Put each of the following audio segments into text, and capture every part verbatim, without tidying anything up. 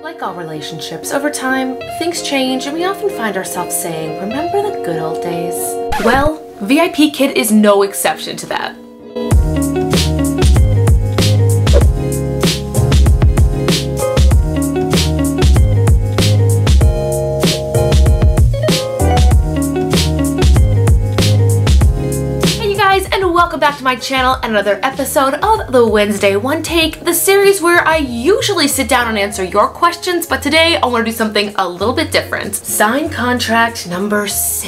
Like all relationships, over time, things change and we often find ourselves saying, remember the good old days? Well, V I P Kid is no exception to that. Welcome back to my channel and another episode of the Wednesday One Take, the series where I usually sit down and answer your questions, but today I want to do something a little bit different. Sign contract number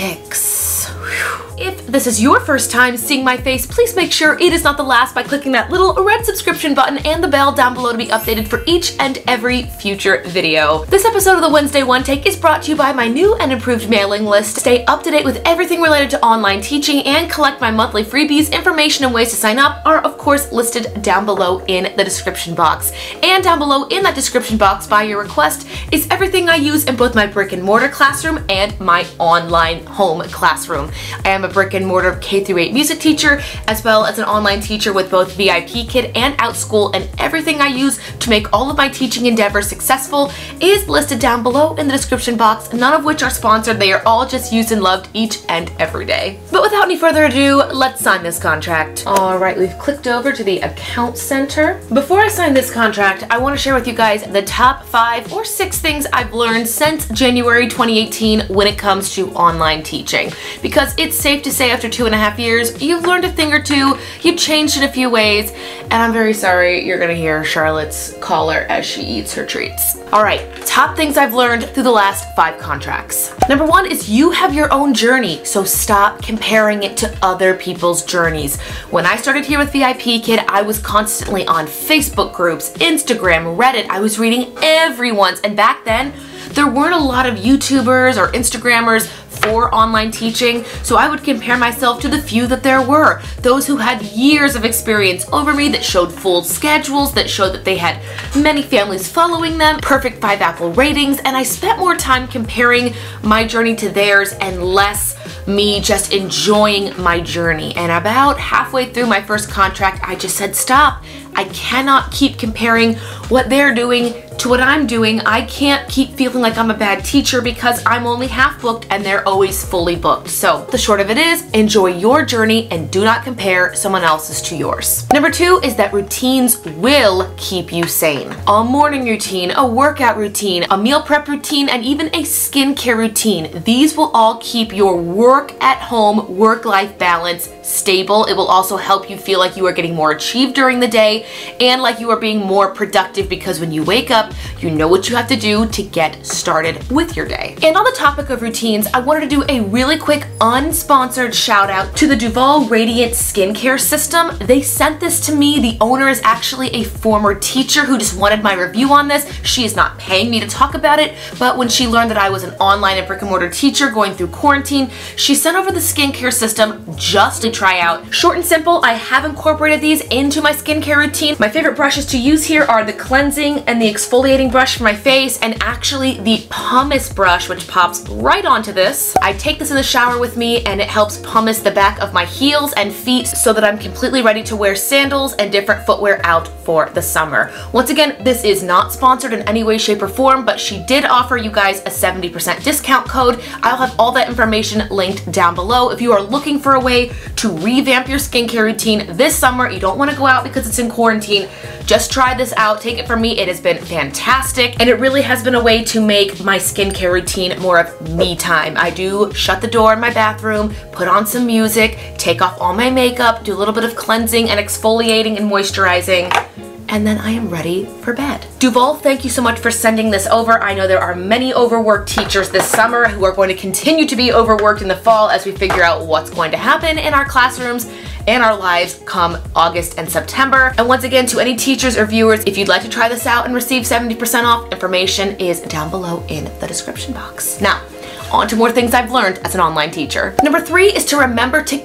six. Whew. If this is your first time seeing my face, please make sure it is not the last by clicking that little red subscription button and the bell down below to be updated for each and every future video. This episode of the Wednesday One Take is brought to you by my new and improved mailing list. Stay up to date with everything related to online teaching and collect my monthly freebies. Information and ways to sign up are of course listed down below in the description box. And down below in that description box by your request is everything I use in both my brick and mortar classroom and my online home classroom. I am a brick and mortar K through eight music teacher, as well as an online teacher with both V I P Kid and OutSchool, and everything I use to make all of my teaching endeavors successful is listed down below in the description box, none of which are sponsored. They are all just used and loved each and every day. But without any further ado, let's sign this contract. Alright, we've clicked over to the account center. Before I sign this contract, I want to share with you guys the top five or six things I've learned since January twenty eighteen when it comes to online teaching. Because it's safe to say after two and a half years, you've learned a thing or two, you've changed in a few ways, and I'm very sorry you're gonna hear Charlotte's caller as she eats her treats. Alright, top things I've learned through the last five contracts. Number one is you have your own journey, so stop comparing it to other people's journeys. When I started here with V I P Kid, I was constantly on Facebook groups, Instagram, Reddit. I was reading everyone's, and back then, there weren't a lot of YouTubers or Instagrammers for online teaching, so I would compare myself to the few that there were. Those who had years of experience over me, that showed full schedules, that showed that they had many families following them, perfect five Apple ratings, and I spent more time comparing my journey to theirs and less me just enjoying my journey. And about halfway through my first contract, I just said, stop. I cannot keep comparing what they're doing to what I'm doing. I can't keep feeling like I'm a bad teacher because I'm only half booked and they're always fully booked. So the short of it is, enjoy your journey and do not compare someone else's to yours. Number two is that routines will keep you sane. A morning routine, a workout routine, a meal prep routine, and even a skincare routine. These will all keep your work at home, work-life balance stable. It will also help you feel like you are getting more achieved during the day and like you are being more productive, because when you wake up, you know what you have to do to get started with your day. And on the topic of routines, I wanted to do a really quick unsponsored shout out to the Duval Radiant Skincare System. They sent this to me. The owner is actually a former teacher who just wanted my review on this. She is not paying me to talk about it, but when she learned that I was an online and brick and mortar teacher going through quarantine, she sent over the skincare system just to try out. Short and simple, I have incorporated these into my skincare routine. My favorite brushes to use here are the cleansing and the exfoliating brush for my face, and actually the pumice brush, which pops right onto this. I take this in the shower with me and it helps pumice the back of my heels and feet so that I'm completely ready to wear sandals and different footwear out for the summer. Once again, this is not sponsored in any way, shape, or form, but she did offer you guys a seventy percent discount code. I'll have all that information linked down below. If you are looking for a way to revamp your skincare routine this summer, you don't want to go out because it's in quarantine, just try this out. Take it from me, it has been fantastic, and it really has been a way to make my skincare routine more of me time. I do shut the door in my bathroom, put on some music, take off all my makeup, do a little bit of cleansing and exfoliating and moisturizing, and then I am ready for bed. Duval, thank you so much for sending this over. I know there are many overworked teachers this summer who are going to continue to be overworked in the fall as we figure out what's going to happen in our classrooms and our lives come August and September. And once again, to any teachers or viewers, if you'd like to try this out and receive seventy percent off, information is down below in the description box. Now, on to more things I've learned as an online teacher. Number three is to remember to keep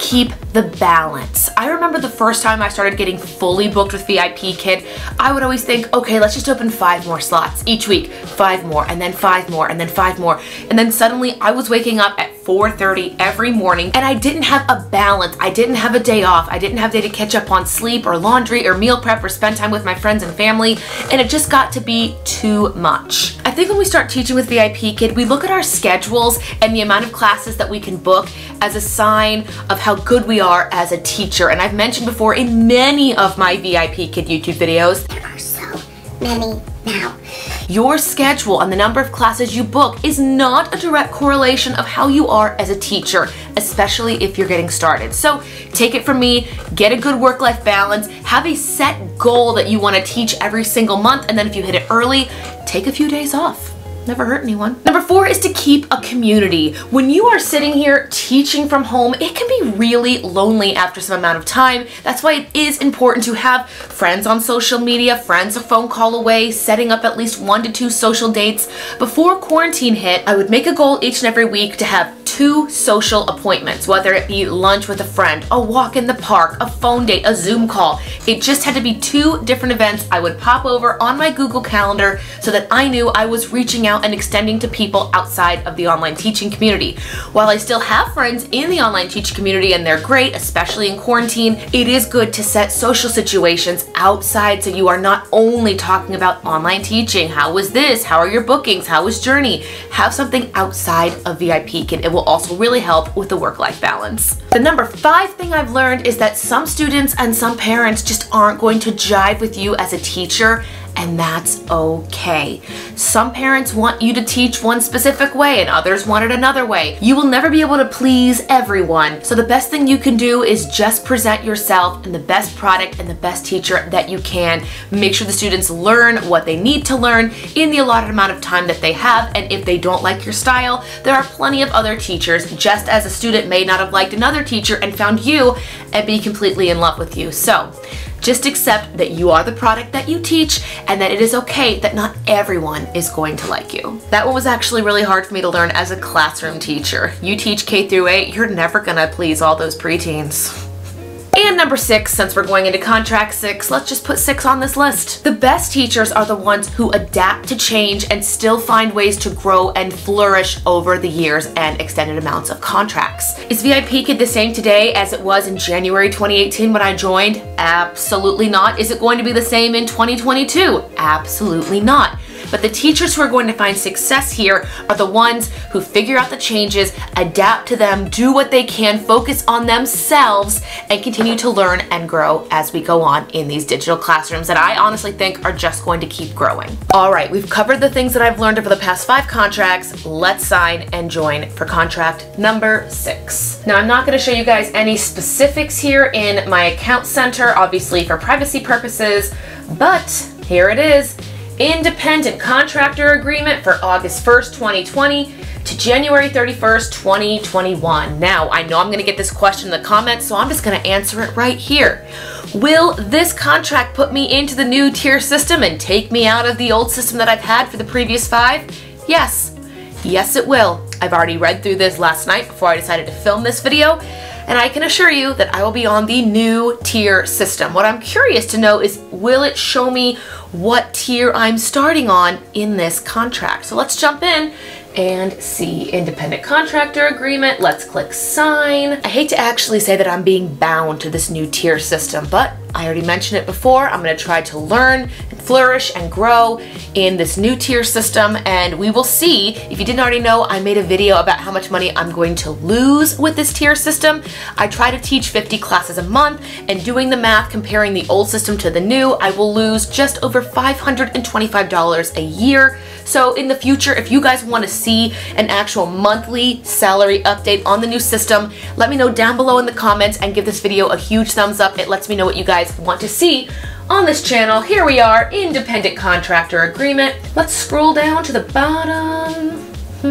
the balance. I remember the first time I started getting fully booked with V I P Kid, I would always think, okay, let's just open five more slots each week, five more, and then five more, and then five more. And then suddenly I was waking up at four thirty every morning and I didn't have a balance. I didn't have a day off. I didn't have a day to catch up on sleep or laundry or meal prep or spend time with my friends and family, and it just got to be too much. I think when we start teaching with V I P Kid, we look at our schedules and the amount of classes that we can book as a sign of how good we are as a teacher. And I've mentioned before in many of my V I P Kid YouTube videos, there are so many now. Your schedule and the number of classes you book is not a direct correlation of how you are as a teacher, especially if you're getting started. So take it from me, get a good work-life balance, have a set goal that you want to teach every single month, and then if you hit it early, take a few days off. Never hurt anyone. Number four is to keep a community. When you are sitting here teaching from home, it can be really lonely after some amount of time. That's why it is important to have friends on social media, friends a phone call away, setting up at least one to two social dates. Before quarantine hit, I would make a goal each and every week to have two social appointments, whether it be lunch with a friend, a walk in the park, a phone date, a Zoom call. It just had to be two different events I would pop over on my Google Calendar so that I knew I was reaching out and extending to people outside of the online teaching community. While I still have friends in the online teaching community and they're great, especially in quarantine, it is good to set social situations outside so you are not only talking about online teaching. How was this? How are your bookings? How was Journey? Have something outside of V I P Kid. It will also really help with the work-life balance. The number five thing I've learned is that some students and some parents just aren't going to jive with you as a teacher, and that's okay. Some parents want you to teach one specific way and others want it another way. You will never be able to please everyone. So the best thing you can do is just present yourself and the best product and the best teacher that you can. Make sure the students learn what they need to learn in the allotted amount of time that they have, and if they don't like your style, there are plenty of other teachers, just as a student may not have liked another teacher and found you and be completely in love with you. So just accept that you are the product that you teach and that it is okay that not everyone is going to like you. That one was actually really hard for me to learn as a classroom teacher. You teach K through eight, you're never gonna please all those preteens. And number six, since we're going into contract six, let's just put six on this list. The best teachers are the ones who adapt to change and still find ways to grow and flourish over the years and extended amounts of contracts. Is V I P Kid the same today as it was in January twenty eighteen when I joined? Absolutely not. Is it going to be the same in twenty twenty-two? Absolutely not. But the teachers who are going to find success here are the ones who figure out the changes, adapt to them, do what they can, focus on themselves, and continue to learn and grow as we go on in these digital classrooms that I honestly think are just going to keep growing. All right, we've covered the things that I've learned over the past five contracts. Let's sign and join for contract number six. Now, I'm not going to show you guys any specifics here in my account center, obviously for privacy purposes, but here it is. Independent contractor agreement for August first, twenty twenty to January thirty-first, twenty twenty-one. Now, I know I'm going to get this question in the comments, so I'm just going to answer it right here. Will this contract put me into the new tier system and take me out of the old system that I've had for the previous five? Yes. Yes, it will. I've already read through this last night before I decided to film this video, and I can assure you that I will be on the new tier system. What I'm curious to know is, will it show me what tier I'm starting on in this contract? So let's jump in and see independent contractor agreement. Let's click sign. I hate to actually say that I'm being bound to this new tier system, but I already mentioned it before. I'm going to try to learn and flourish and grow in this new tier system, and we will see. If you didn't already know, I made a video about how much money I'm going to lose with this tier system. I try to teach fifty classes a month, and doing the math comparing the old system to the new, I will lose just over five hundred twenty-five dollars a year. So in the future, if you guys want to see an actual monthly salary update on the new system, let me know down below in the comments and give this video a huge thumbs up. It lets me know what you guys want to see on this channel. Here we are, independent contractor agreement. Let's scroll down to the bottom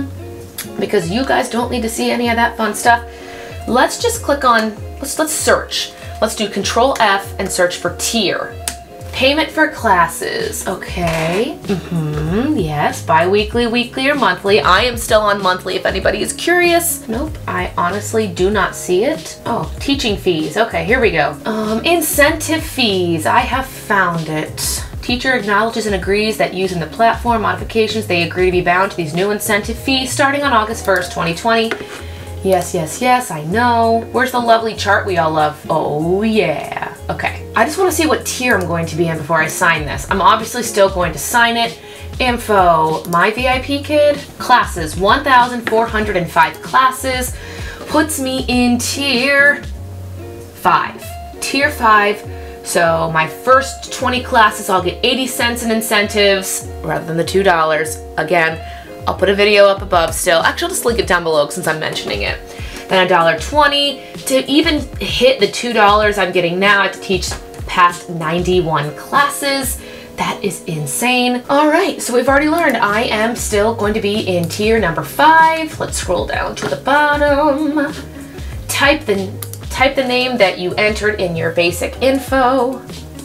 because you guys don't need to see any of that fun stuff. Let's just click on, let's, let's search. Let's do control F and search for tier. Payment for classes. Okay. Mm-hmm. Yes. Bi-weekly, weekly, or monthly. I am still on monthly if anybody is curious. Nope. I honestly do not see it. Oh, teaching fees. Okay, here we go. Um, incentive fees. I have found it. Teacher acknowledges and agrees that using the platform modifications, they agree to be bound to these new incentive fees starting on August first, twenty twenty. Yes, yes, yes, I know. Where's the lovely chart we all love? Oh, yeah. Okay. I just want to see what tier I'm going to be in before I sign this. I'm obviously still going to sign it. Info, my V I P kid, classes, one thousand four hundred five classes, puts me in tier five. Tier five. So my first twenty classes, I'll get eighty cents in incentives rather than the two dollars. Again, I'll put a video up above still. Actually, I'll just link it down below since I'm mentioning it. Then a dollar twenty. To even hit the two dollars I'm getting now, I have to teach past ninety-one classes. That is insane. All right, so we've already learned I am still going to be in tier number five. Let's scroll down to the bottom. Type the Type the name that you entered in your basic info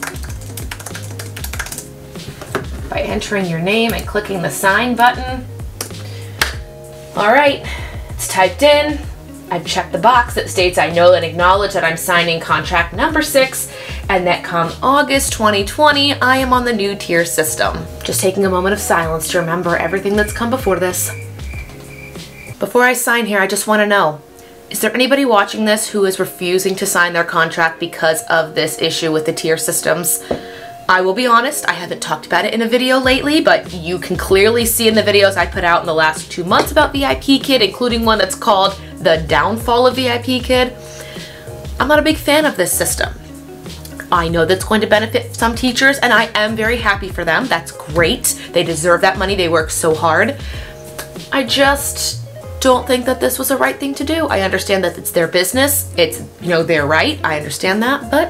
by entering your name and clicking the sign button. All right, it's typed in. I've checked the box that states I know and acknowledge that I'm signing contract number six and that come August twenty twenty, I am on the new tier system. Just taking a moment of silence to remember everything that's come before this. Before I sign here, I just want to know, is there anybody watching this who is refusing to sign their contract because of this issue with the tier systems? I will be honest, I haven't talked about it in a video lately, but you can clearly see in the videos I put out in the last two months about V I P Kid, including one that's called The Downfall of V I P Kid. I'm not a big fan of this system. I know that's going to benefit some teachers, and I am very happy for them. That's great. They deserve that money. They work so hard. I just don't think that this was the right thing to do. I understand that it's their business. It's, you know, their right. I understand that, but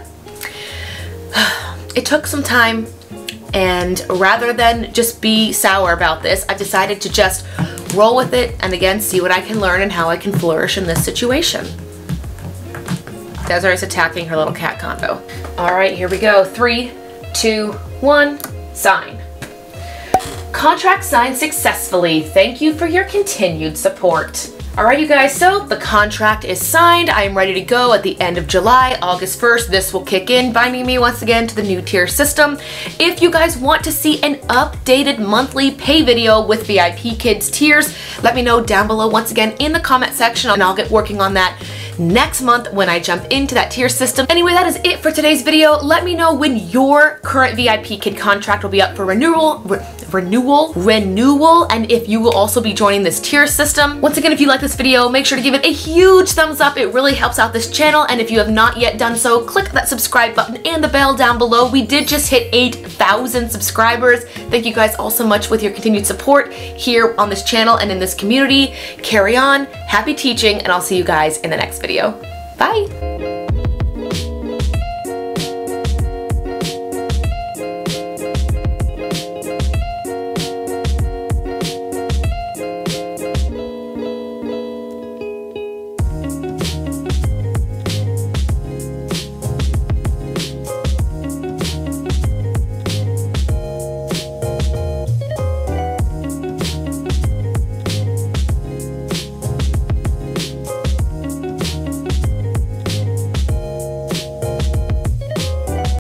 it took some time, and rather than just be sour about this, I've decided to just roll with it and again see what I can learn and how I can flourish in this situation. Desiree is attacking her little cat convo. All right, here we go. Three, two, one, sign. Contract signed successfully. Thank you for your continued support. All right, you guys, so the contract is signed. I am ready to go at the end of July, August first. This will kick in, binding me once again to the new tier system. If you guys want to see an updated monthly pay video with V I P Kids tiers, let me know down below once again in the comment section, and I'll get working on that next month when I jump into that tier system. Anyway, that is it for today's video. Let me know when your current V I P Kid contract will be up for renewal. Re renewal, renewal, and if you will also be joining this tier system. Once again, if you like this video, make sure to give it a huge thumbs up. It really helps out this channel, and if you have not yet done so, click that subscribe button and the bell down below. We did just hit eight thousand subscribers. Thank you guys all so much with your continued support here on this channel and in this community. Carry on, happy teaching, and I'll see you guys in the next video. Bye!